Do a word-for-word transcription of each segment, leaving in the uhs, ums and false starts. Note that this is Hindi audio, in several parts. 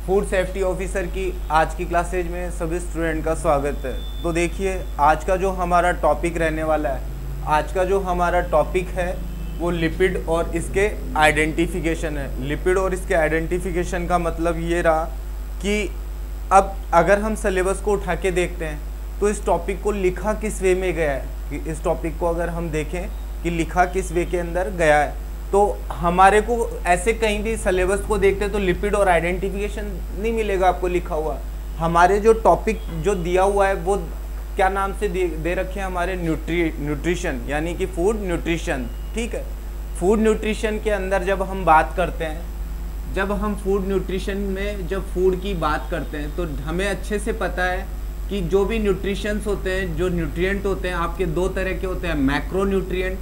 फूड सेफ्टी ऑफिसर की आज की क्लासेज में सभी स्टूडेंट का स्वागत है। तो देखिए आज का जो हमारा टॉपिक रहने वाला है, आज का जो हमारा टॉपिक है वो लिपिड और इसके आइडेंटिफिकेशन है। लिपिड और इसके आइडेंटिफिकेशन का मतलब ये रहा कि अब अगर हम सिलेबस को उठा के देखते हैं तो इस टॉपिक को लिखा किस वे में गया है, कि इस टॉपिक को अगर हम देखें कि लिखा किस वे के अंदर गया है, तो हमारे को ऐसे कहीं भी सिलेबस को देखते तो लिपिड और आइडेंटिफिकेशन नहीं मिलेगा आपको लिखा हुआ। हमारे जो टॉपिक जो दिया हुआ है वो क्या नाम से दे, दे रखे हैं हमारे न्यूट्री न्यूट्रिशन यानी कि फूड न्यूट्रिशन। ठीक है, फूड न्यूट्रिशन के अंदर जब हम बात करते हैं, जब हम फूड न्यूट्रिशन में जब फूड की बात करते हैं तो हमें अच्छे से पता है कि जो भी न्यूट्रिशंस होते हैं, जो न्यूट्रिएंट होते हैं आपके दो तरह के होते हैं, मैक्रो न्यूट्रिएंट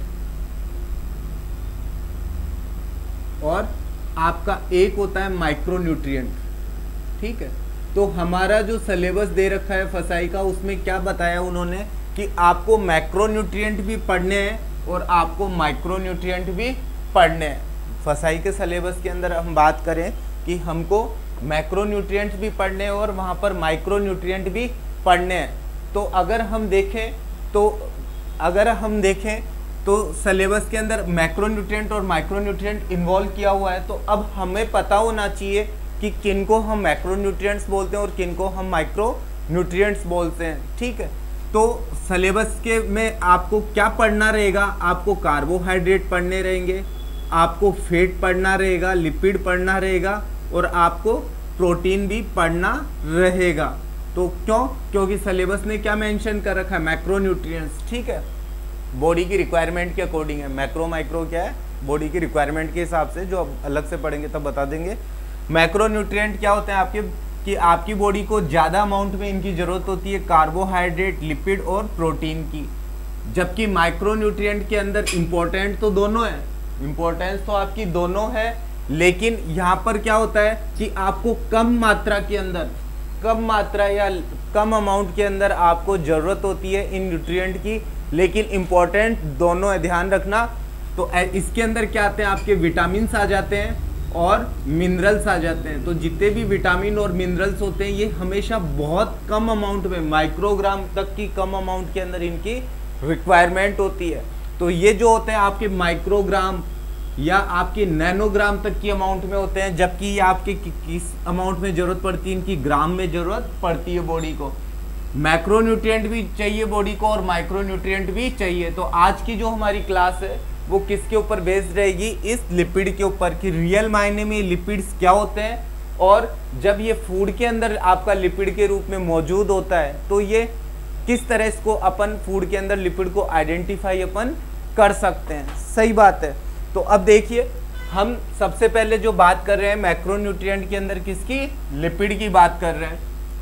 और आपका एक होता है माइक्रो न्यूट्रिएंट। ठीक है, तो हमारा जो सिलेबस दे रखा है फसाई का, उसमें क्या बताया उन्होंने कि आपको मैक्रो न्यूट्रिएंट भी पढ़ने हैं और आपको माइक्रो न्यूट्रिएंट भी पढ़ने हैं। फसाई के सिलेबस के अंदर हम बात करें कि हमको मैक्रो न्यूट्रिएंट भी पढ़ने हैं और वहाँ पर माइक्रो न्यूट्रिएंट भी पढ़ने हैं। तो अगर हम देखें तो अगर हम देखें तो सिलेबस के अंदर मैक्रो न्यूट्रिएंट और माइक्रो न्यूट्रिएंट इन्वॉल्व किया हुआ है, तो अब हमें पता होना चाहिए कि किन को हम मैक्रो न्यूट्रिएंट्स बोलते हैं और किन को हम माइक्रो न्यूट्रिएंट्स बोलते हैं। ठीक है, तो सिलेबस के में आपको क्या पढ़ना रहेगा, आपको कार्बोहाइड्रेट पढ़ने रहेंगे, आपको फैट पढ़ना रहेगा, लिपिड पढ़ना रहेगा और आपको प्रोटीन भी पढ़ना रहेगा। तो क्यों? क्योंकि सिलेबस ने क्या मेंशन कर रखा है, मैक्रो न्यूट्रिएंट्स। ठीक है, बॉडी की रिक्वायरमेंट के अकॉर्डिंग है। मैक्रो माइक्रो क्या है, बॉडी की रिक्वायरमेंट के हिसाब से, जो अब अलग से पढ़ेंगे तब बता देंगे। मैक्रो न्यूट्रिएंट क्या होते हैं आपके, कि आपकी बॉडी को ज़्यादा अमाउंट में इनकी ज़रूरत होती है कार्बोहाइड्रेट, लिपिड और प्रोटीन की। जबकि माइक्रो न्यूट्रिएंट के अंदर इम्पोर्टेंट तो दोनों है, इम्पोर्टेंस तो आपकी दोनों है, लेकिन यहाँ पर क्या होता है कि आपको कम मात्रा के अंदर, कम मात्रा या कम अमाउंट के अंदर आपको ज़रूरत होती है इन न्यूट्रिएंट की, लेकिन इम्पॉर्टेंट दोनों है, ध्यान रखना। तो इसके अंदर क्या आते हैं, आपके विटामिन्स आ जाते हैं और मिनरल्स आ जाते हैं। तो जितने भी विटामिन और मिनरल्स होते हैं ये हमेशा बहुत कम अमाउंट में, माइक्रोग्राम तक की कम अमाउंट के अंदर इनकी रिक्वायरमेंट होती है। तो ये जो होते हैं आपके माइक्रोग्राम या आपके नैनोग्राम तक की अमाउंट में होते हैं, जबकि ये आपके कि, किस अमाउंट में ज़रूरत पड़ती है, इनकी ग्राम में ज़रूरत पड़ती है बॉडी को। मैक्रो न्यूट्रिएंट भी चाहिए बॉडी को और माइक्रो न्यूट्रिएंट भी चाहिए। तो आज की जो हमारी क्लास है वो किसके ऊपर बेस्ड रहेगी, इस लिपिड के ऊपर, कि रियल मायने में लिपिड्स क्या होते हैं और जब ये फूड के अंदर आपका लिपिड के रूप में मौजूद होता है तो ये किस तरह इसको अपन फूड के अंदर लिपिड को आइडेंटिफाई अपन कर सकते हैं। सही बात है। तो अब देखिए हम सबसे पहले जो बात कर रहे हैं मैक्रो न्यूट्रिएंट के अंदर किसकी, लिपिड की बात कर रहे हैं।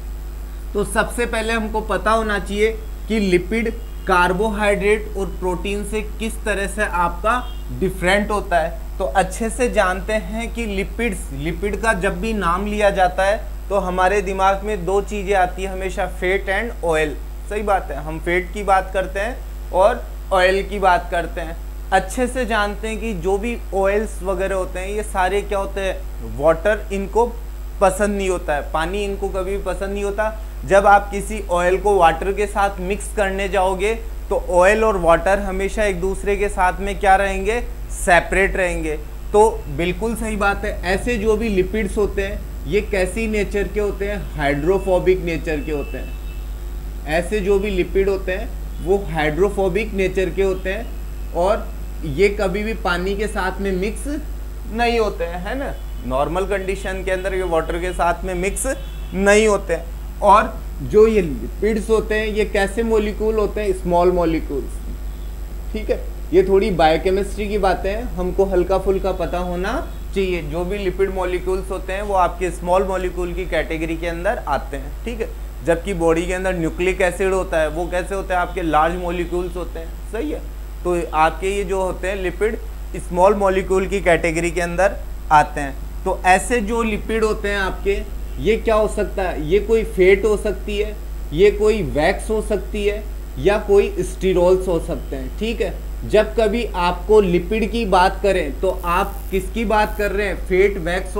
तो सबसे पहले हमको पता होना चाहिए कि लिपिड कार्बोहाइड्रेट और प्रोटीन से किस तरह से आपका डिफरेंट होता है। तो अच्छे से जानते हैं कि लिपिड्स, लिपिड का जब भी नाम लिया जाता है तो हमारे दिमाग में दो चीज़ें आती है हमेशा, फैट एंड ऑयल। सही बात है, हम फैट की बात करते हैं और ऑयल की बात करते हैं। अच्छे से जानते हैं कि जो भी ऑयल्स वगैरह होते हैं ये सारे क्या होते हैं, वाटर इनको पसंद नहीं होता है, पानी इनको कभी भी पसंद नहीं होता। जब आप किसी ऑयल को वाटर के साथ मिक्स करने जाओगे तो ऑयल और वाटर हमेशा एक दूसरे के साथ में क्या रहेंगे, सेपरेट रहेंगे। तो बिल्कुल सही बात है। ऐसे जो भी लिपिड्स होते हैं ये कैसी नेचर के होते हैं, हाइड्रोफोबिक नेचर के होते हैं। ऐसे जो भी लिपिड होते हैं वो हाइड्रोफोबिक नेचर के होते हैं और ये कभी भी पानी के साथ में मिक्स नहीं होते हैं, है ना। नॉर्मल कंडीशन के अंदर ये वाटर के साथ में मिक्स नहीं होते हैं। और जो ये लिपिड्स होते हैं ये कैसे मॉलिक्यूल होते हैं, स्मॉल मॉलिक्यूल्स। ठीक है, ये थोड़ी बायोकेमिस्ट्री की बातें हैं, हमको हल्का फुल्का पता होना चाहिए। जो भी लिपिड मॉलिक्यूल्स होते हैं वो आपके स्मॉल मॉलिक्यूल की कैटेगरी के अंदर आते हैं। ठीक है, जबकि बॉडी के अंदर न्यूक्लिक एसिड होता है वो कैसे होता है, आपके लार्ज मॉलिक्यूल्स होते हैं। सही है, तो आपके ये जो होते हैं लिपिड स्मॉल मॉलिक्यूल की कैटेगरी के अंदर आते हैं। तो ऐसे जो लिपिड होते हैं आपके, ये क्या हो सकता है, ये कोई फैट हो सकती है, ये कोई वैक्स हो सकती है या कोई स्टीरोल्स हो सकते हैं। ठीक है, जब कभी आपको लिपिड की बात करें तो आप किसकी बात कर रहे हैं, फैट, वैक्स और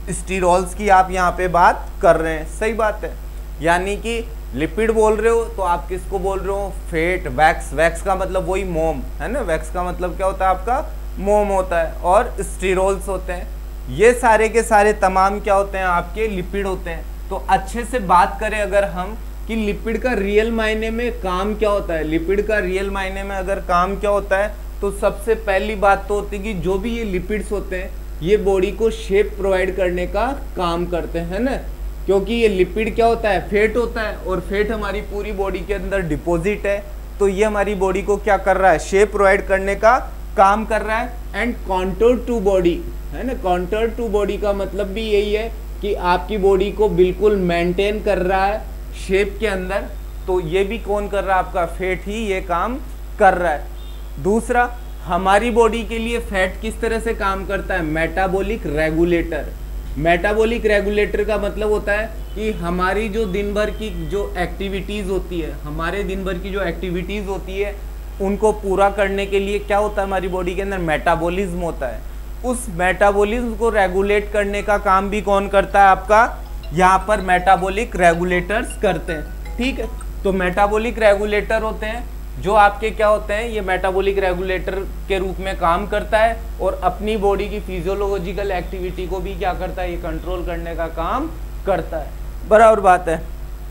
स्टीरोल्स की आप यहाँ पे बात कर रहे हैं, सही बात है। यानी कि लिपिड बोल रहे हो तो आप किसको बोल रहे हो, फैट, वैक्स, वैक्स का मतलब वही मोम है ना, वैक्स का मतलब क्या होता है आपका, मोम होता है, और स्टीरोल्स होते हैं। ये सारे के सारे तमाम क्या होते हैं आपके, लिपिड होते हैं। तो अच्छे से बात करें अगर हम कि लिपिड का रियल मायने में काम क्या होता है, लिपिड का रियल मायने में अगर काम क्या होता है, तो सबसे पहली बात तो होती है कि जो भी ये लिपिड्स होते हैं ये बॉडी को शेप प्रोवाइड करने का काम करते हैं ना, क्योंकि ये लिपिड क्या होता है, फैट होता है, और फैट हमारी पूरी बॉडी के अंदर डिपॉजिट है, तो ये हमारी बॉडी को क्या कर रहा है, शेप प्रोवाइड करने का काम कर रहा है। एंड कॉन्टोर टू बॉडी है ना, कॉन्टोर टू बॉडी का मतलब भी यही है कि आपकी बॉडी को बिल्कुल मेंटेन कर रहा है शेप के अंदर, तो ये भी कौन कर रहा है, आपका फैट ही ये काम कर रहा है। दूसरा, हमारी बॉडी के लिए फैट किस तरह से काम करता है, मेटाबॉलिक रेगुलेटर। मेटाबॉलिक रेगुलेटर का मतलब होता है कि हमारी जो दिन भर की जो एक्टिविटीज़ होती है, हमारे दिन भर की जो एक्टिविटीज़ होती है उनको पूरा करने के लिए क्या होता है, हमारी बॉडी के अंदर मेटाबॉलिज्म होता है। उस मेटाबॉलिज्म को रेगुलेट करने का काम भी कौन करता है, आपका यहाँ पर मेटाबॉलिक रेगुलेटर्स करते हैं, ठीक है। तो मेटाबॉलिक रेगुलेटर होते हैं जो आपके क्या होते हैं, ये मेटाबॉलिक रेगुलेटर के रूप में काम करता है और अपनी बॉडी की फिजियोलॉजिकल एक्टिविटी को भी क्या करता है, ये कंट्रोल करने का काम करता है, बराबर बात है।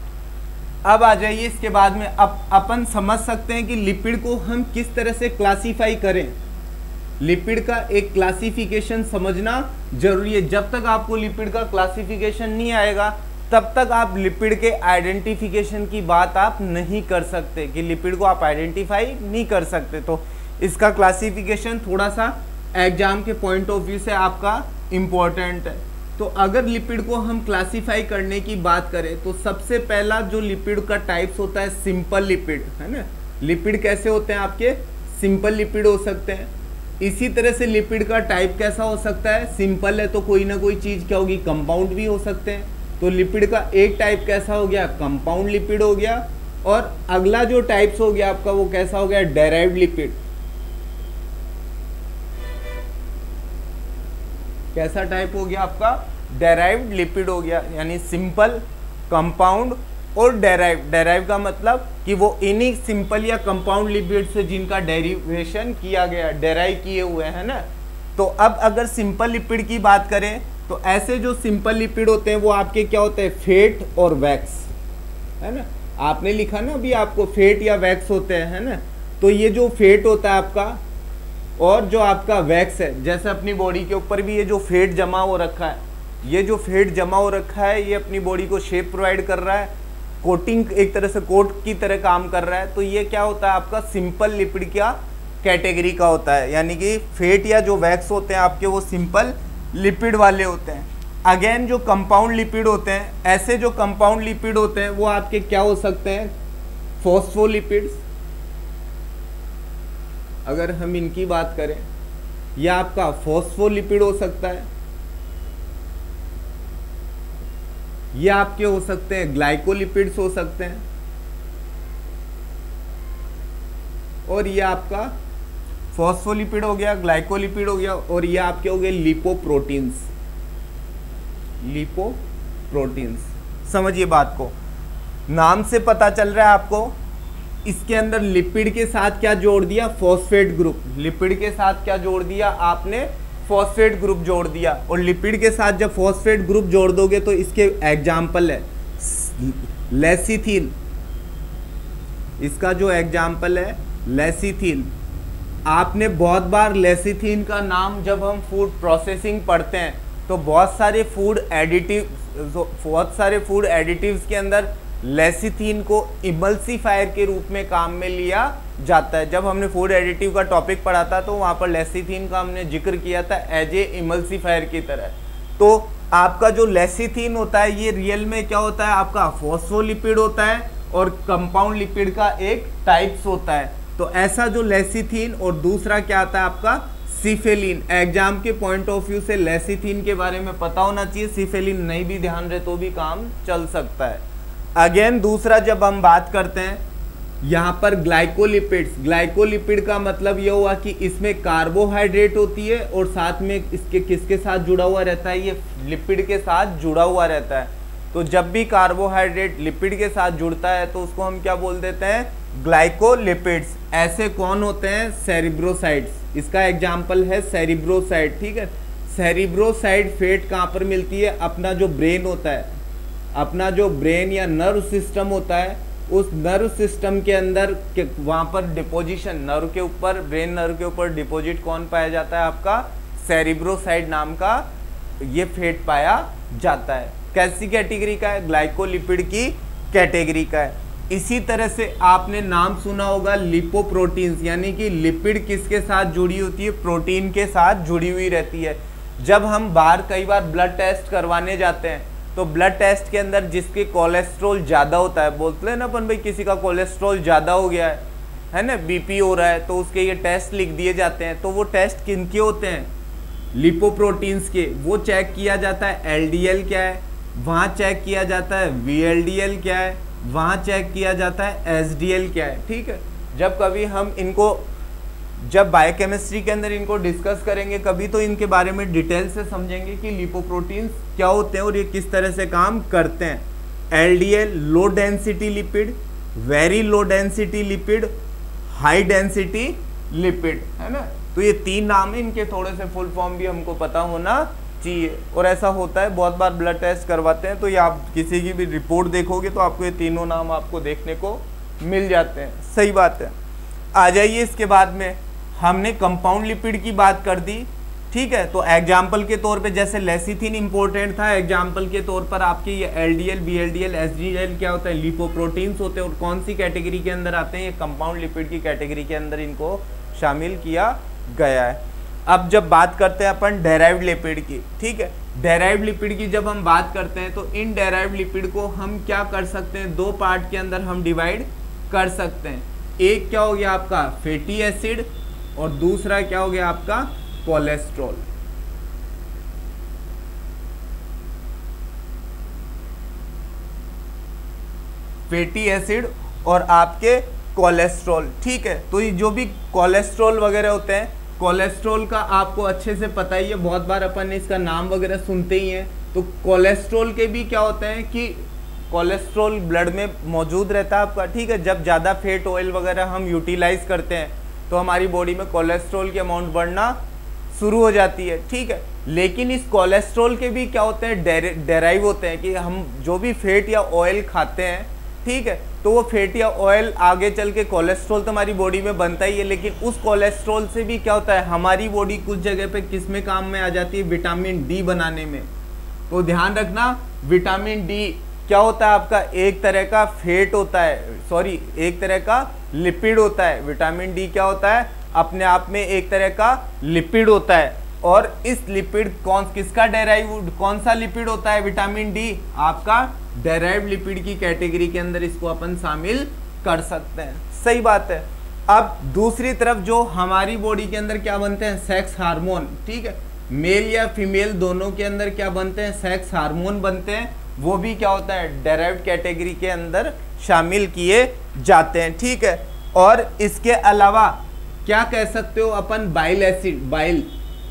अब आ जाइए इसके बाद में, अब अपन समझ सकते हैं कि लिपिड को हम किस तरह से क्लासीफाई करें। लिपिड का एक क्लासिफिकेशन समझना जरूरी है। जब तक आपको लिपिड का क्लासिफिकेशन नहीं आएगा तब तक आप लिपिड के आइडेंटिफिकेशन की बात आप नहीं कर सकते, कि लिपिड को आप आइडेंटिफाई नहीं कर सकते। तो इसका क्लासिफिकेशन थोड़ा सा एग्जाम के पॉइंट ऑफ व्यू से आपका इम्पोर्टेंट है। तो अगर लिपिड को हम क्लासीफाई करने की बात करें तो सबसे पहला जो लिपिड का टाइप्स होता है, सिंपल लिपिड है ना। लिपिड कैसे होते हैं आपके, सिंपल लिपिड हो सकते हैं। इसी तरह से लिपिड का टाइप कैसा हो सकता है, सिंपल है तो कोई ना कोई चीज़ क्या होगी, कंपाउंड भी हो सकते हैं। तो लिपिड का एक टाइप कैसा हो गया, कंपाउंड लिपिड हो गया। और अगला जो टाइप्स हो गया आपका वो कैसा हो गया, डेराइव्ड लिपिड। कैसा टाइप हो गया आपका, डेराइव्ड लिपिड हो गया। यानी सिंपल, कंपाउंड और डेराइव। डेराइव का मतलब कि वो इन्हीं सिंपल या कंपाउंड लिपिड से जिनका डेरिवेशन किया गया, डेराइव किए हुए हैं ना। तो अब अगर सिंपल लिपिड की बात करें तो ऐसे जो सिंपल लिपिड होते हैं वो आपके क्या होते हैं, फैट और वैक्स है ना। आपने लिखा ना अभी आपको, फैट या वैक्स होते हैं है ना। तो ये जो फैट होता है आपका और जो आपका वैक्स है, जैसे अपनी बॉडी के ऊपर भी ये जो फैट जमा हो रखा है, ये जो फैट जमा हो रखा है ये अपनी बॉडी को शेप प्रोवाइड कर रहा है, कोटिंग एक तरह से कोट की तरह काम कर रहा है। तो ये क्या होता है आपका, सिंपल लिपिड क्या कैटेगरी का होता है। यानी कि फैट या जो वैक्स होते हैं आपके वो सिंपल लिपिड वाले होते हैं। अगेन जो कंपाउंड लिपिड होते हैं, ऐसे जो कंपाउंड लिपिड होते हैं वो आपके क्या हो सकते हैं, फॉस्फोलिपिड्स। अगर हम इनकी बात करें, यह आपका फॉस्फोलिपिड हो सकता है, ये आपके हो सकते हैं ग्लाइकोलिपिड्स हो सकते हैं, और ये आपका फॉस्फोलिपिड हो गया, ग्लाइकोलिपिड हो गया, और ये आपके हो गए लिपोप्रोटीन्स। लिपोप्रोटीन्स समझिए बात को, नाम से पता चल रहा है आपको। इसके अंदर लिपिड के साथ क्या जोड़ दिया, फॉस्फेट ग्रुप। लिपिड के साथ क्या जोड़ दिया आपने, फॉस्फेट ग्रुप जोड़ दिया। और लिपिड के साथ जब फॉस्फेट ग्रुप जोड़ दोगे तो इसके एग्जाम्पल है लेसिथिन। इसका जो एग्जाम्पल है लेसिथिन। आपने बहुत बार लेसिथिन का नाम जब हम फूड प्रोसेसिंग पढ़ते हैं तो बहुत सारे फूड एडिटिव बहुत सारे फूड एडिटिव्स के अंदर लेसिथिन को इमल्सीफायर के रूप में काम में लिया जाता है। जब हमने फूड एडिटिव का टॉपिक पढ़ा था तो वहाँ पर लेसिथिन का हमने जिक्र किया था एज ए इमल्सीफायर की तरह। तो आपका जो लेसिथिन होता है ये रियल में क्या होता है, आपका फॉस्फोलिपिड होता है और कंपाउंड लिपिड का एक टाइप्स होता है। तो ऐसा जो लेसिथिन, और दूसरा क्या आता है आपका सिफेलिन। एग्जाम के पॉइंट ऑफ व्यू से लेसिथिन के बारे में पता होना चाहिए, सिफेलिन नहीं भी ध्यान रहे तो भी काम चल सकता है। अगेन दूसरा जब हम बात करते हैं यहाँ पर ग्लाइकोलिपिड्स, ग्लाइकोलिपिड का मतलब ये हुआ कि इसमें कार्बोहाइड्रेट होती है और साथ में इसके किसके साथ जुड़ा हुआ रहता है, ये लिपिड के साथ जुड़ा हुआ रहता है। तो जब भी कार्बोहाइड्रेट लिपिड के साथ जुड़ता है तो उसको हम क्या बोल देते हैं, ग्लाइकोलिपिड्स। ऐसे कौन होते हैं, सेरिब्रोसाइट्स। इसका एग्जाम्पल है सेरिब्रोसाइट, ठीक है। सेरिब्रोसाइट फैट कहाँ पर मिलती है, अपना जो ब्रेन होता है, अपना जो ब्रेन या नर्व सिस्टम होता है, उस नर्व सिस्टम के अंदर के वहाँ पर डिपोजिशन, नर्व के ऊपर, ब्रेन नर्व के ऊपर डिपोजिट कौन पाया जाता है, आपका सेरिब्रोसाइट नाम का ये फैट पाया जाता है। कैसी कैटेगरी का है, ग्लाइकोलिपिड की कैटेगरी का है। इसी तरह से आपने नाम सुना होगा लिपोप्रोटीन्स, यानी कि लिपिड किसके साथ जुड़ी होती है, प्रोटीन के साथ जुड़ी हुई रहती है। जब हम बाहर कई बार ब्लड टेस्ट करवाने जाते हैं तो ब्लड टेस्ट के अंदर जिसके कोलेस्ट्रॉल ज़्यादा होता है, बोलते हैं ना अपन भाई किसी का कोलेस्ट्रॉल ज़्यादा हो गया है है ना, बीपी हो रहा है, तो उसके ये टेस्ट लिख दिए जाते हैं। तो वो टेस्ट किनके होते हैं, लिपोप्रोटीन्स के। वो चेक किया जाता है एलडीएल क्या है, वहाँ चेक किया जाता है वीएलडीएल क्या है, वहाँ चेक किया जाता है एसडीएल क्या है, ठीक है। जब कभी हम इनको, जब बायोकेमिस्ट्री के अंदर इनको डिस्कस करेंगे कभी, तो इनके बारे में डिटेल से समझेंगे कि लिपोप्रोटीन्स क्या होते हैं और ये किस तरह से काम करते हैं। LDL low density lipid, very low density lipid, high density lipid, है ना। तो ये तीन नाम है, इनके थोड़े से फुल फॉर्म भी हमको पता होना चाहिए। और ऐसा होता है बहुत बार ब्लड टेस्ट करवाते हैं तो ये आप किसी की भी रिपोर्ट देखोगे तो आपको ये तीनों नाम आपको देखने को मिल जाते हैं। सही बात है। आ जाइए, इसके बाद में हमने कंपाउंड लिपिड की बात कर दी, ठीक है। तो एग्जाम्पल के तौर पे जैसे लेसिथिन इंपॉर्टेंट था, एग्जाम्पल के तौर पर आपके ये एलडीएल, बीएलडीएल, एसडीएल क्या होता है, लिपोप्रोटीन्स होते हैं। और कौन सी कैटेगरी के अंदर आते हैं, ये कंपाउंड लिपिड की कैटेगरी के अंदर इनको शामिल किया गया है। अब जब बात करते हैं अपन डेराइव्ड लिपिड की, ठीक है, डेराइव्ड लिपिड की जब हम बात करते हैं तो इन डेराइव्ड लिपिड को हम क्या कर सकते हैं, दो पार्ट के अंदर हम डिवाइड कर सकते हैं। एक क्या हो गया आपका फैटी एसिड और दूसरा क्या हो गया आपका कोलेस्ट्रॉल। फैटी एसिड और आपके कोलेस्ट्रॉल, ठीक है। तो ये जो भी कोलेस्ट्रॉल वगैरह होते हैं, कोलेस्ट्रॉल का आपको अच्छे से पता ही है, बहुत बार अपन ने इसका नाम वगैरह सुनते ही हैं। तो कोलेस्ट्रॉल के भी क्या होते हैं कि कोलेस्ट्रॉल ब्लड में मौजूद रहता है आपका, ठीक है। जब ज़्यादा फैट ऑयल वगैरह हम यूटिलाइज करते हैं तो हमारी बॉडी में कोलेस्ट्रॉल की अमाउंट बढ़ना शुरू हो जाती है, ठीक है। लेकिन इस कोलेस्ट्रॉल के भी क्या होते हैं, डेराइव होते हैं कि हम जो भी फैट या ऑयल खाते हैं, ठीक है, तो वो फैट या ऑयल आगे चल के कोलेस्ट्रॉल तो हमारी बॉडी में बनता ही है, लेकिन उस कोलेस्ट्रॉल से भी क्या होता है, हमारी बॉडी कुछ जगह पे किस में काम में आ जाती है, विटामिन डी बनाने में। तो ध्यान रखना, विटामिन डी क्या होता है आपका, एक तरह का फैट होता है, सॉरी एक तरह का लिपिड होता है। विटामिन डी क्या होता है, अपने आप में एक तरह का लिपिड होता है। और इस लिपिड कौन किसका डेराइव, कौन सा लिपिड होता है, विटामिन डी आपका डेराइव्ड लिपिड की कैटेगरी के अंदर इसको अपन शामिल कर सकते हैं। सही बात है। अब दूसरी तरफ जो हमारी बॉडी के अंदर क्या बनते हैं, सेक्स हार्मोन, ठीक है, मेल या फीमेल दोनों के अंदर क्या बनते हैं, सेक्स हार्मोन बनते हैं। वो भी क्या होता है, डेराइव्ड कैटेगरी के अंदर शामिल किए जाते हैं, ठीक है। और इसके अलावा क्या कह सकते हो अपन, बाइल एसिड, बाइल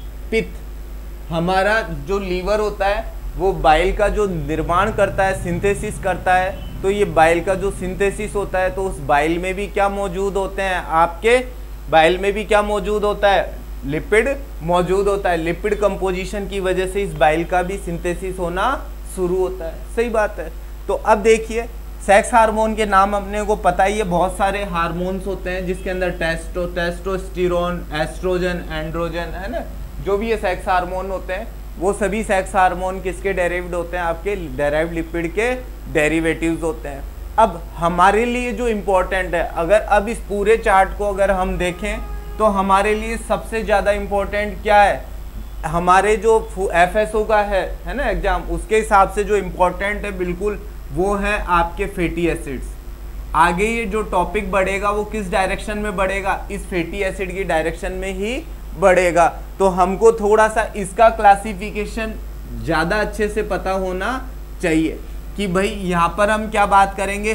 पित्त, हमारा जो लीवर होता है वो बाइल का जो निर्माण करता है, सिंथेसिस करता है। तो ये बाइल का जो सिंथेसिस होता है तो उस बाइल में भी क्या मौजूद होते हैं, आपके बाइल में भी क्या मौजूद होता है, लिपिड मौजूद होता है। लिपिड कंपोजिशन की वजह से इस बाइल का भी सिंथेसिस होना शुरू होता है। सही बात है। तो अब देखिए, सेक्स हार्मोन के नाम अपने को पता ही है, बहुत सारे हार्मोन्स होते हैं जिसके अंदर टेस्टो टेस्टोस्टेरोन, एस्ट्रोजन, एंड्रोजन, है ना, जो भी ये सेक्स हार्मोन होते हैं वो सभी सेक्स हार्मोन किसके डेरिव्ड होते हैं, आपके डेराइव्ड लिपिड के डेरिवेटिव्स होते हैं। अब हमारे लिए जो इम्पोर्टेंट है, अगर अब इस पूरे चार्ट को अगर हम देखें तो हमारे लिए सबसे ज़्यादा इम्पोर्टेंट क्या है, हमारे जो एफ एस ओ का है है ना एग्जाम, उसके हिसाब से जो इम्पोर्टेंट है बिल्कुल वो है आपके फैटी एसिड्स। आगे ये जो टॉपिक बढ़ेगा वो किस डायरेक्शन में बढ़ेगा, इस फैटी एसिड की डायरेक्शन में ही बढ़ेगा। तो हमको थोड़ा सा इसका क्लासिफिकेशन ज़्यादा अच्छे से पता होना चाहिए कि भाई यहाँ पर हम क्या बात करेंगे,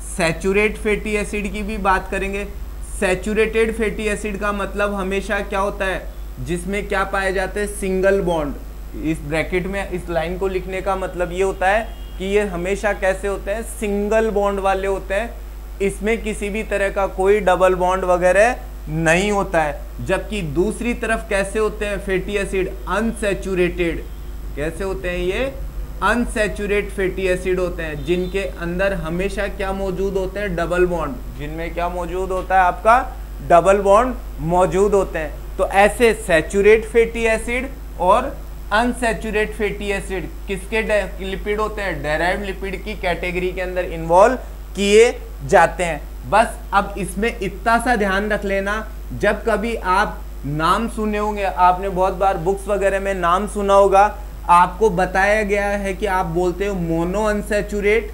सैचुरेट फैटी एसिड की भी बात करेंगे। सैचुरेटेड फैटी एसिड का मतलब हमेशा क्या होता है, जिसमें क्या पाए जाते हैं, सिंगल बॉन्ड। इस ब्रैकेट में इस लाइन को लिखने का मतलब ये होता है कि ये हमेशा कैसे होते हैं, सिंगल बॉन्ड वाले होते हैं, इसमें किसी भी तरह का कोई डबल बॉन्ड वगैरह नहीं होता है। जबकि दूसरी तरफ कैसे होते हैं फैटी एसिड, अनसैचुरेटेड। कैसे होते हैं ये, अनसैचुरेट फैटी एसिड होते हैं, जिनके अंदर हमेशा क्या मौजूद होते हैं, डबल बॉन्ड। जिनमें क्या मौजूद होता है, आपका डबल बॉन्ड मौजूद होते हैं। तो ऐसे सैचुरेट फैटी एसिड और अनसैचुरेट फैटी एसिड किसके लिपिड होते हैं, डेराइव्ड लिपिड की कैटेगरी के अंदर इन्वॉल्व किए जाते हैं। बस अब इसमें इतना सा ध्यान रख लेना, जब कभी आप नाम सुने होंगे, आपने बहुत बार बुक्स वगैरह में नाम सुना होगा, आपको बताया गया है कि आप बोलते हो मोनो अनसैचुरेट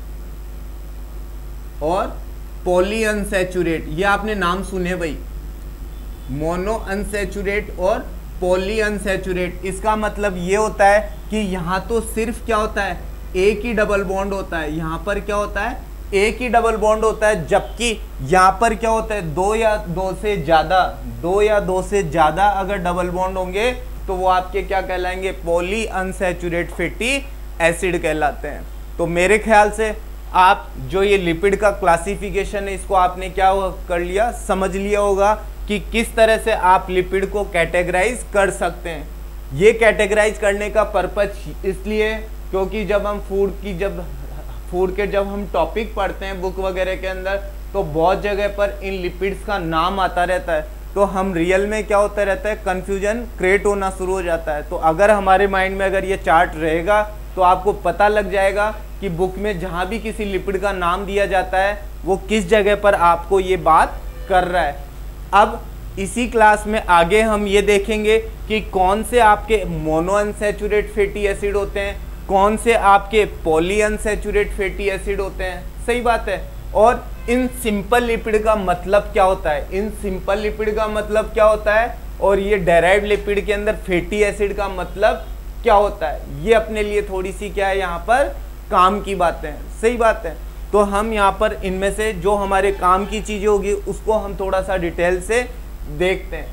और पॉली अनसैचुरेट। ये आपने नाम सुने भाई, मोनो अनसैचुरेट और पॉली अनसैचुरेट। इसका मतलब ये होता है कि यहाँ तो सिर्फ क्या होता है, एक ही डबल बॉन्ड होता है। यहाँ पर क्या होता है, एक ही डबल बॉन्ड होता है, जबकि यहाँ पर क्या होता है, दो या दो से ज्यादा दो या दो से ज्यादा अगर डबल बॉन्ड होंगे तो वो आपके क्या कहलाएंगे, पॉली अनसैचुरेट फैटी एसिड कहलाते हैं। तो मेरे ख्याल से आप जो ये लिपिड का क्लासिफिकेशन है, इसको आपने क्या कर लिया, समझ लिया होगा कि किस तरह से आप लिपिड को कैटेगराइज कर सकते हैं। ये कैटेगराइज करने का पर्पज इसलिए क्योंकि जब हम फूड की जब फूड के जब हम टॉपिक पढ़ते हैं बुक वगैरह के अंदर, तो बहुत जगह पर इन लिपिड्स का नाम आता रहता है, तो हम रियल में क्या होता रहता है, कंफ्यूजन क्रिएट होना शुरू हो जाता है। तो अगर हमारे माइंड में अगर ये चार्ट रहेगा तो आपको पता लग जाएगा कि बुक में जहाँ भी किसी लिपिड का नाम दिया जाता है वो किस जगह पर आपको ये बात कर रहा है। अब इसी क्लास में आगे हम ये देखेंगे कि कौन से आपके मोनो अनसैचुरेट फैटी एसिड होते हैं, कौन से आपके पॉली अनसैचुरेट फैटी एसिड होते हैं। सही बात है। और इन सिंपल लिपिड का मतलब क्या होता है, इन सिंपल लिपिड का मतलब क्या होता है, और ये डेराइव्ड लिपिड के अंदर फैटी एसिड का मतलब क्या होता है, ये अपने लिए थोड़ी सी क्या है यहाँ पर काम की बातें हैं। सही बात है। तो हम यहाँ पर इनमें से जो हमारे काम की चीज़ें होगी उसको हम थोड़ा सा डिटेल से देखते हैं।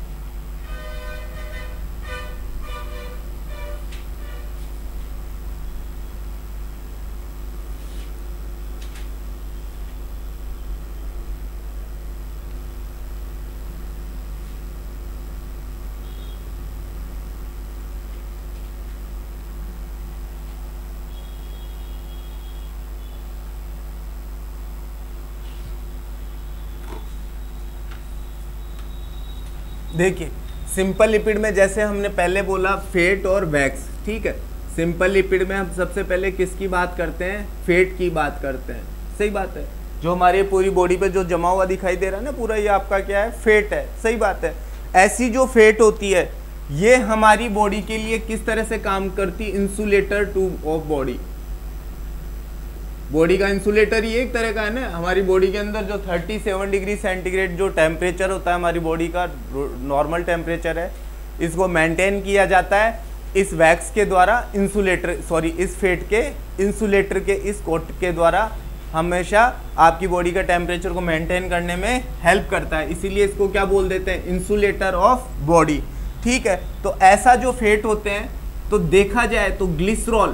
देखिए सिंपल लिपिड में जैसे हमने पहले बोला फैट और वैक्स, ठीक है। सिंपल लिपिड में हम सबसे पहले किसकी बात करते हैं, फैट की बात करते हैं। सही बात है। जो हमारी पूरी बॉडी पे जो जमा हुआ दिखाई दे रहा है ना पूरा, ये आपका क्या है, फैट है। सही बात है। ऐसी जो फैट होती है ये हमारी बॉडी के लिए किस तरह से काम करती, insulator to of body. Body का इंसुलेटर ही एक तरह का है ना। हमारी बॉडी के अंदर जो सैंतीस डिग्री सेंटीग्रेड जो टेम्परेचर होता है, हमारी बॉडी का नॉर्मल टेम्परेचर है, इसको मेंटेन किया जाता है इस वैक्स के द्वारा, इंसुलेटर सॉरी इस फैट के इंसुलेटर के इस कोट के द्वारा हमेशा आपकी बॉडी का टेम्परेचर को मेंटेन करने में हेल्प करता है। इसीलिए इसको क्या बोल देते हैं, इंसुलेटर ऑफ बॉडी। ठीक है। तो ऐसा जो फैट होते हैं, तो देखा जाए तो ग्लिसरॉल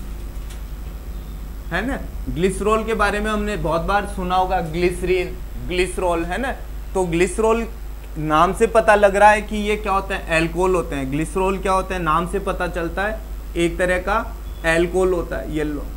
है ना, ग्लिसरॉल के बारे में हमने बहुत बार सुना होगा, ग्लिसरीन, ग्लिसरॉल है ना। तो ग्लिसरॉल नाम से पता लग रहा है कि ये क्या होता है, एल्कोहल होते हैं। ग्लिसरॉल क्या होता है, नाम से पता चलता है एक तरह का एल्कोहल होता है। येलो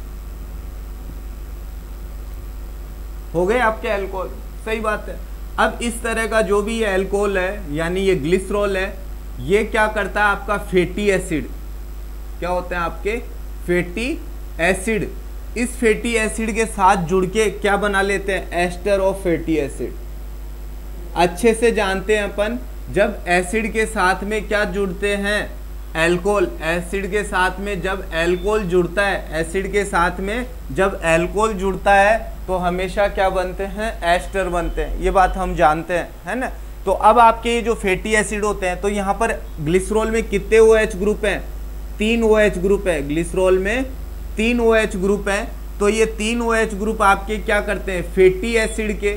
हो गए आपके एल्कोहल। सही बात है। अब इस तरह का जो भी ये एल्कोहल है यानी ये ग्लिसरॉल है, ये क्या करता है, आपका फैटी एसिड क्या होते हैं, आपके फैटी एसिड। इस फैटी एसिड के साथ जुड़ के क्या बना लेते हैं, एस्टर ऑफ फैटी एसिड। अच्छे से जानते हैं अपन, जब एसिड के साथ में क्या जुड़ते हैं, एल्कोहल। एसिड के साथ में जब एल्कोहल जुड़ता है, एसिड के साथ में जब एल्कोहल जुड़ता है तो हमेशा क्या बनते हैं, एस्टर बनते हैं। ये बात हम जानते हैं, है ना। तो अब आपके ये जो फैटी एसिड होते हैं, तो यहाँ पर ग्लिसरॉल में कितने OH ग्रुप हैं, तीन OH ग्रुप है। ग्लिसरॉल में तीन OH ग्रुप हैं। तो ये तीन OH ग्रुप आपके क्या करते हैं, फैटी एसिड के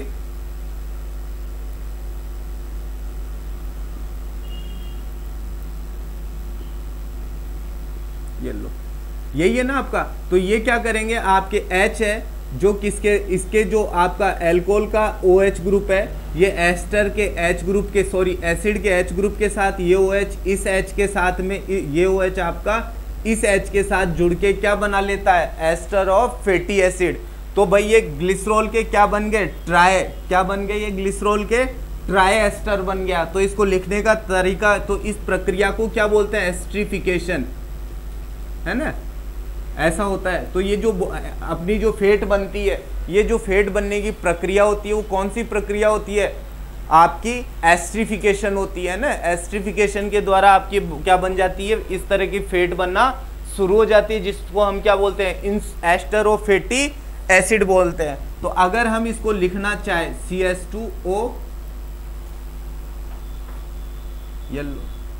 ये लो, यही है ना आपका। तो ये क्या करेंगे, आपके H है जो किसके, इसके जो आपका एल्कोहल का OH ग्रुप है, ये एस्टर के H ग्रुप के, सॉरी एसिड के H ग्रुप के साथ ये OH इस H के साथ में, ये OH आपका इस H के साथ जुड़ के क्या बना लेता है, एस्टर ऑफ फैटी एसिड। तो भाई ये ग्लिसरॉल के क्या बन गए, ट्राई, क्या बन गए, ये ग्लिसरॉल के ट्राई एस्टर बन गया। तो इसको लिखने का तरीका, तो इस प्रक्रिया को क्या बोलते हैं, एस्ट्रिफिकेशन, है ना, ऐसा होता है। तो ये जो अपनी जो फेट बनती है, ये जो फेट बनने की प्रक्रिया होती है वो कौन सी प्रक्रिया होती है, आपकी एस्ट्रिफिकेशन होती है ना। एस्ट्रिफिकेशन के द्वारा आपकी क्या बन जाती है, इस तरह की फेट बनना शुरू हो जाती है, जिसको हम क्या बोलते हैं, इन एस्टर ऑफ फैटी एसिड बोलते हैं। तो अगर हम इसको लिखना चाहें C H two O yellow,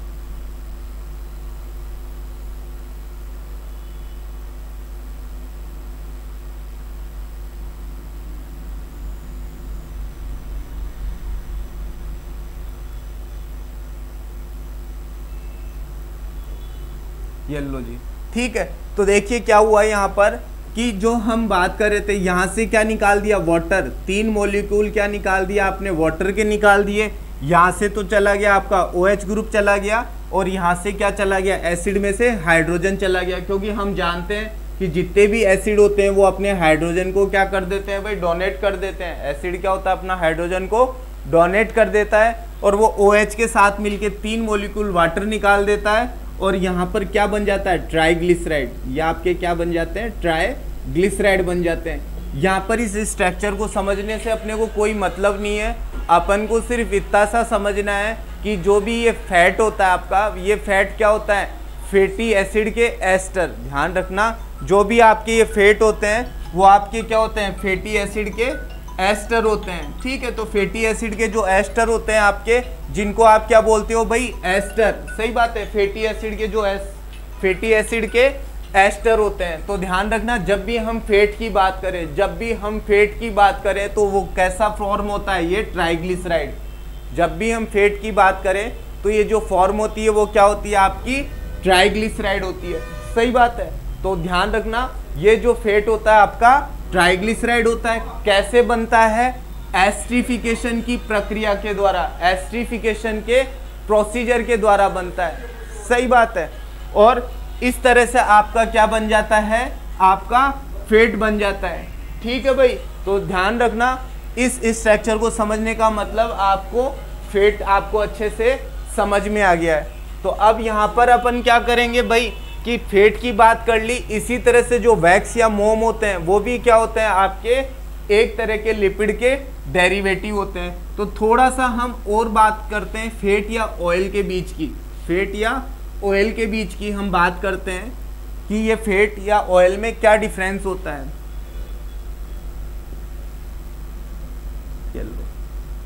yellow जी, ठीक है। तो देखिए क्या हुआ यहाँ पर कि जो हम बात कर रहे थे, यहाँ से क्या निकाल दिया, वाटर, तीन मॉलिक्यूल क्या निकाल दिया आपने, वाटर के निकाल दिए। यहाँ से तो चला गया आपका OH ग्रुप चला गया, और यहाँ से क्या चला गया, एसिड में से हाइड्रोजन चला गया, क्योंकि हम जानते हैं कि जितने भी एसिड होते हैं वो अपने हाइड्रोजन को क्या कर देते हैं भाई, डोनेट कर देते हैं। एसिड क्या होता है, अपना हाइड्रोजन को डोनेट कर देता है, और वो OH के साथ मिलके तीन मॉलिक्यूल वाटर निकाल देता है, और यहाँ पर क्या बन जाता है, ट्राइग्लिसराइड। ये आपके क्या बन जाते हैं, ट्राइग्लिसराइड बन जाते हैं। यहाँ पर इस स्ट्रक्चर को समझने से अपने को कोई मतलब नहीं है, अपन को सिर्फ इतना सा समझना है कि जो भी ये फैट होता है आपका, ये फैट क्या होता है, फैटी एसिड के एस्टर। ध्यान रखना, जो भी आपके ये फैट होते हैं वो आपके क्या होते हैं, फैटी एसिड के एस्टर होते हैं, ठीक है। तो फैटी एसिड के जो एस्टर होते हैं आपके, जिनको आप क्या बोलते हो भाई, एस्टर, सही बात है। फैटी एसिड के जो एस फैटी एसिड के एस्टर होते हैं। तो ध्यान रखना, जब भी हम फैट की बात करें, जब भी हम फैट की बात करें तो वो कैसा फॉर्म होता है, ये ट्राइग्लिसराइड। जब भी हम फैट की बात करें तो ये जो फॉर्म होती है वो क्या होती है, आपकी ट्राइग्लिसराइड होती है, सही बात है। तो ध्यान रखना, ये जो फैट होता है आपका ट्राइग्लिसराइड होता है। कैसे बनता है, एस्ट्रिफिकेशन की प्रक्रिया के द्वारा, एस्ट्रिफिकेशन के प्रोसीजर के द्वारा बनता है, सही बात है। और इस तरह से आपका क्या बन जाता है, आपका फैट बन जाता है, ठीक है भाई। तो ध्यान रखना, इस स्ट्रक्चर को समझने का मतलब आपको फैट आपको अच्छे से समझ में आ गया है। तो अब यहाँ पर अपन क्या करेंगे भाई, कि फैट की बात कर ली, इसी तरह से जो वैक्स या मोम होते हैं वो भी क्या होते हैं, आपके एक तरह के लिपिड के डेरिवेटिव होते हैं। तो थोड़ा सा हम और बात करते हैं फैट या ऑयल के बीच की, फैट या ऑयल के बीच की हम बात करते हैं कि ये फैट या ऑयल में क्या डिफरेंस होता है। चलो,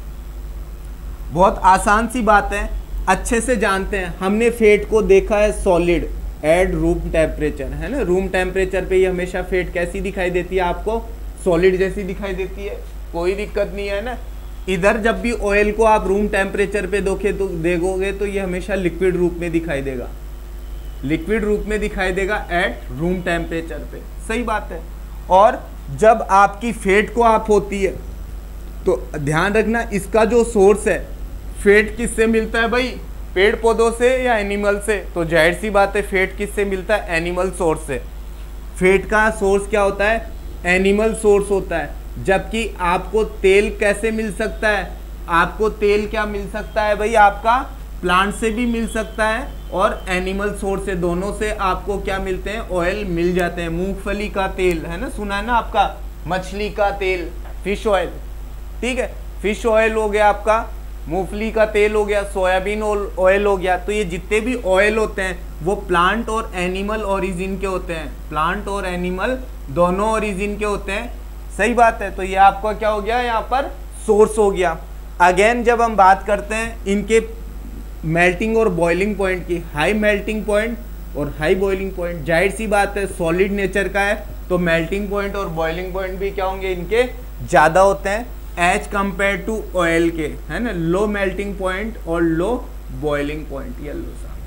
बहुत आसान सी बात है, अच्छे से जानते हैं। हमने फैट को देखा है सॉलिड एट रूम टेम्परेचर, है ना। रूम टेम्परेचर पे ये हमेशा फैट कैसी दिखाई देती है आपको, सॉलिड जैसी दिखाई देती है, कोई दिक्कत नहीं है ना। इधर जब भी ऑयल को आप रूम टेम्परेचर पे दोगे तो देखोगे तो ये हमेशा लिक्विड रूप में दिखाई देगा, लिक्विड रूप में दिखाई देगा एट रूम टेम्परेचर पे, सही बात है। और जब आपकी फैट को आप होती है तो ध्यान रखना, इसका जो सोर्स है, फैट किससे मिलता है भाई, पेड़ पौधों से या एनिमल से। तो जाहिर सी बात है फैट किससे मिलता है, एनिमल सोर्स से। फैट का सोर्स क्या होता है, एनिमल सोर्स होता है। जबकि आपको तेल कैसे मिल सकता है, आपको तेल क्या मिल सकता है भाई, आपका प्लांट से भी मिल सकता है और एनिमल सोर्स से, दोनों से आपको क्या मिलते हैं, ऑयल मिल जाते हैं। मूंगफली का तेल, है ना, सुना है ना आपका, मछली का तेल, फिश ऑयल, ठीक है, फिश ऑयल हो गया आपका, मूंगफली का तेल हो गया, सोयाबीन ऑयल हो गया। तो ये जितने भी ऑयल होते हैं वो प्लांट और एनिमल ओरिजिन के होते हैं, प्लांट और एनिमल दोनों ओरिजिन के होते हैं, सही बात है। तो ये आपका क्या हो गया, यहाँ पर सोर्स हो गया। अगेन जब हम बात करते हैं इनके मेल्टिंग और बॉइलिंग पॉइंट की, हाई मेल्टिंग पॉइंट और हाई बॉइलिंग पॉइंट, जाहिर सी बात है सॉलिड नेचर का है तो मेल्टिंग पॉइंट और बॉइलिंग पॉइंट भी क्या होंगे, इनके ज़्यादा होते हैं एज कंपेयर टू ऑयल के, है ना। लो मेल्टिंग पॉइंट और लो बॉइलिंग पॉइंट, ये लो साहब,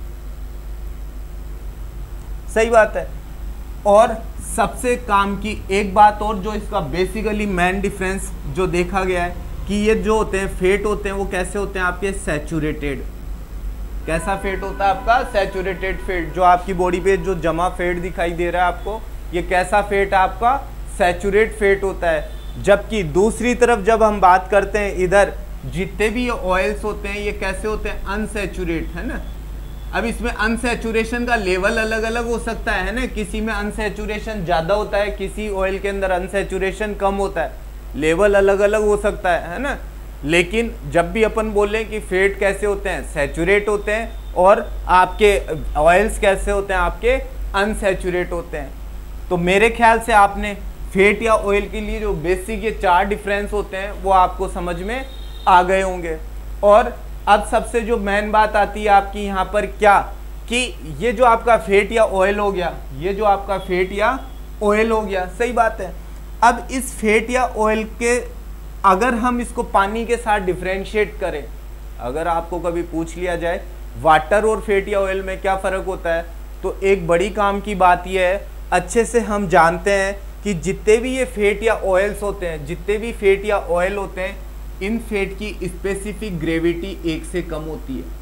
सही बात है। और सबसे काम की एक बात और जो इसका बेसिकली मेन डिफरेंस जो देखा गया है कि ये जो होते हैं फेट होते हैं वो कैसे होते हैं आपके सैचुरेटेड। कैसा फेट होता है आपका, सैचुरेटेड फेट। जो आपकी बॉडी पे जो जमा फेट दिखाई दे रहा है आपको, ये कैसा फेट है आपका, सैचुरेट फेट होता है। जबकि दूसरी तरफ जब हम बात करते हैं इधर जितने भी ये ऑयल्स होते हैं ये कैसे होते हैं, अनसैचुरेट, है ना। अब इसमें अनसैचुरेशन का लेवल अलग अलग हो सकता है ना, किसी में अनसैचुरेशन ज़्यादा होता है, किसी ऑयल के अंदर अनसैचुरेशन कम होता है, लेवल अलग अलग हो सकता है, है ना। लेकिन जब भी अपन बोलें कि फेट कैसे होते हैं, सैचुरेट होते हैं, और आपके ऑयल्स कैसे होते हैं, आपके अनसैचुरेट होते हैं। तो मेरे ख्याल से आपने फेट या ऑयल के लिए जो बेसिक ये चार डिफरेंस होते हैं वो आपको समझ में आ गए होंगे। और अब सबसे जो मेन बात आती है आपकी यहाँ पर क्या, कि ये जो आपका फेट या ऑयल हो गया, ये जो आपका फेट या ऑयल हो गया, सही बात है। अब इस फेट या ऑयल के अगर हम इसको पानी के साथ डिफ्रेंशिएट करें, अगर आपको कभी पूछ लिया जाए वाटर और फेट या ऑयल में क्या फ़र्क होता है, तो एक बड़ी काम की बात यह है, अच्छे से हम जानते हैं कि जितने भी ये फेट या ऑयल्स होते हैं, जितने भी फेट या ऑयल होते हैं, इन फेट की स्पेसिफिक ग्रेविटी एक से कम होती है।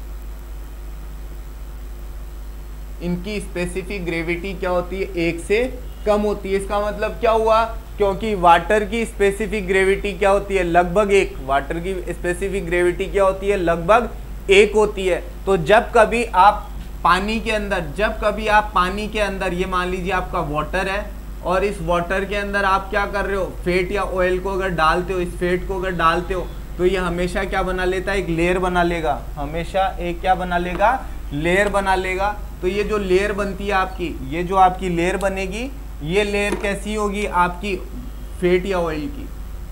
इनकी स्पेसिफिक ग्रेविटी क्या होती है, एक से कम होती है। इसका मतलब क्या हुआ, क्योंकि वाटर की स्पेसिफिक ग्रेविटी क्या होती है, लगभग एक, वाटर की स्पेसिफिक ग्रेविटी क्या होती है, लगभग एक होती है। तो जब कभी आप पानी के अंदर, जब कभी आप पानी के अंदर, ये मान लीजिए आपका वाटर है और इस वाटर के अंदर आप क्या कर रहे हो, फेट या ऑयल को अगर डालते हो, इस फेट को अगर डालते हो, तो ये हमेशा क्या बना लेता है, एक लेयर बना लेगा, हमेशा एक क्या बना लेगा, लेयर बना लेगा। तो ये जो लेयर बनती है आपकी, ये जो आपकी लेयर बनेगी, ये लेयर कैसी होगी आपकी, फेट या ऑयल की,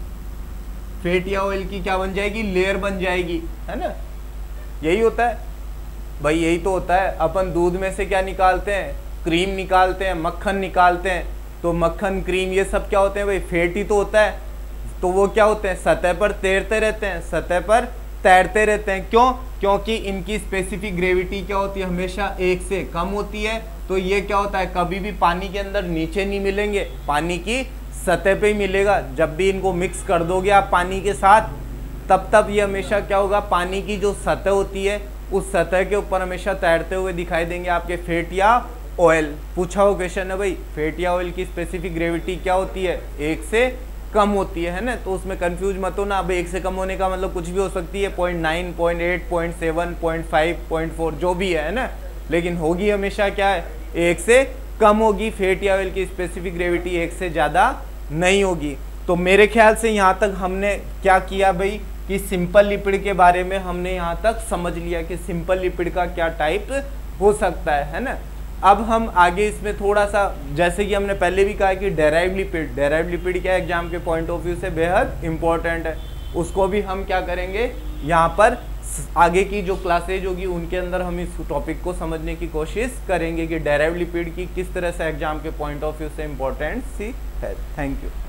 फेट या ऑयल की क्या बन जाएगी, लेयर बन जाएगी, है ना। यही होता है भाई, यही तो होता है। अपन दूध में से क्या निकालते हैं, क्रीम निकालते हैं, मक्खन निकालते हैं, तो मक्खन, क्रीम, ये सब क्या होते हैं भाई, फेट ही तो होता है। तो वो क्या होते हैं, सतह पर तैरते रहते हैं, सतह पर तैरते रहते हैं। क्यों, क्योंकि इनकी स्पेसिफिक ग्रेविटी क्या होती है, हमेशा एक से कम होती है। तो ये क्या होता है, कभी भी पानी के अंदर नीचे नहीं मिलेंगे, पानी की सतह पे ही मिलेगा। जब भी इनको मिक्स कर दोगे आप पानी के साथ, तब तब ये हमेशा क्या होगा, पानी की जो सतह होती है उस सतह के ऊपर हमेशा तैरते हुए दिखाई देंगे आपके फेट या ऑयल। पूछा हुआ क्वेश्चन है भाई, फेट या ऑयल की स्पेसिफिक ग्रेविटी क्या होती है, एक से कम होती है, है ना। तो उसमें कंफ्यूज मत हो ना, अब एक से कम होने का मतलब कुछ भी हो सकती है, point nine, point eight, point seven, point five, point four, जो भी है ना, लेकिन होगी हमेशा क्या है, एक से कम होगी। फेट या ऑयल की स्पेसिफिक ग्रेविटी एक से ज़्यादा नहीं होगी। तो मेरे ख्याल से यहाँ तक हमने क्या किया भाई, कि सिंपल लिपिड के बारे में हमने यहाँ तक समझ लिया कि सिंपल लिपिड का क्या टाइप हो सकता है, है ना। अब हम आगे इसमें थोड़ा सा, जैसे कि हमने पहले भी कहा कि डेराइव लिपिड, डेराइव लिपिड क्या एग्जाम के पॉइंट ऑफ व्यू से बेहद इंपॉर्टेंट है, उसको भी हम क्या करेंगे, यहाँ पर आगे की जो क्लासेज होगी उनके अंदर हम इस टॉपिक को समझने की कोशिश करेंगे कि डेराइव लिपिड की किस तरह से एग्जाम के पॉइंट ऑफ व्यू से इम्पोर्टेंट सी है। Thank you.